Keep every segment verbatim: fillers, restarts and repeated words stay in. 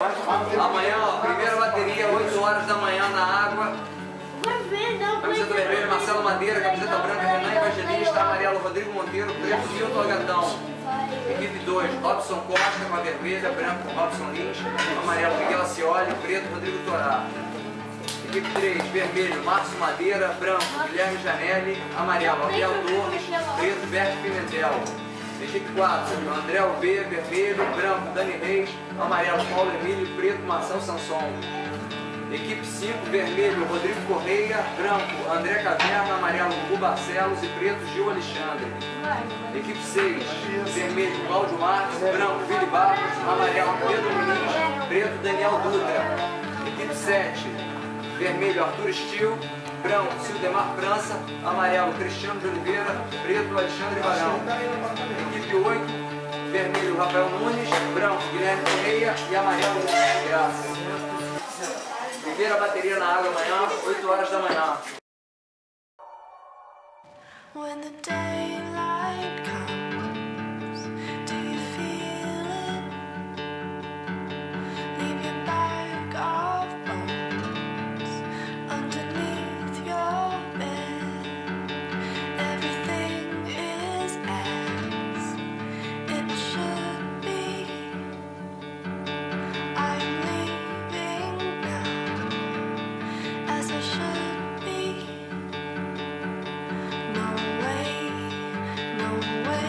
Amanhã, ó, primeira bateria, oito horas da manhã na água. Camiseta vermelha, Marcelo Madeira, camiseta branca, Renan Evangelista, amarelo, Rodrigo Monteiro, preto, Milton Agatão. Equipe dois, Robson Costa com a vermelha, branco, Robson Lins, amarelo, Miguel Acioli, preto, Rodrigo Torá. Equipe três, vermelho, Márcio Madeira, branco, Guilherme Janelli, amarelo, Ariel Torres, preto, Berto Pimentel. Equipe quatro, André B, vermelho, branco, Dani Reis, amarelo, Paulo Emílio, preto, Marcel Sanson. Equipe cinco, vermelho, Rodrigo Correia, branco, André Caverna, amarelo, Gugu Barcelos e preto, Gil Alexandre. Equipe seis, vermelho, Cláudio Marques, branco, Vili Barros, amarelo, Pedro Muniz, preto, Daniel Dutra. Equipe sete, vermelho, Arthur Stil, branco, Sildemar França, amarelo, Cristiano de Oliveira, preto, Alexandre Barão. Equipe oito, vermelho, Rafael Nunes, branco, Guilherme Correia e amarelo, Graça. Primeira bateria na água amanhã, oito horas da manhã. When the daylight comes, do you feel it? Leave your bag of bones underneath your bed. Everything is as it should be. I'm leaving now, as I should be. No way, no way.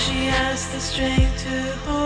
she has the strength to hold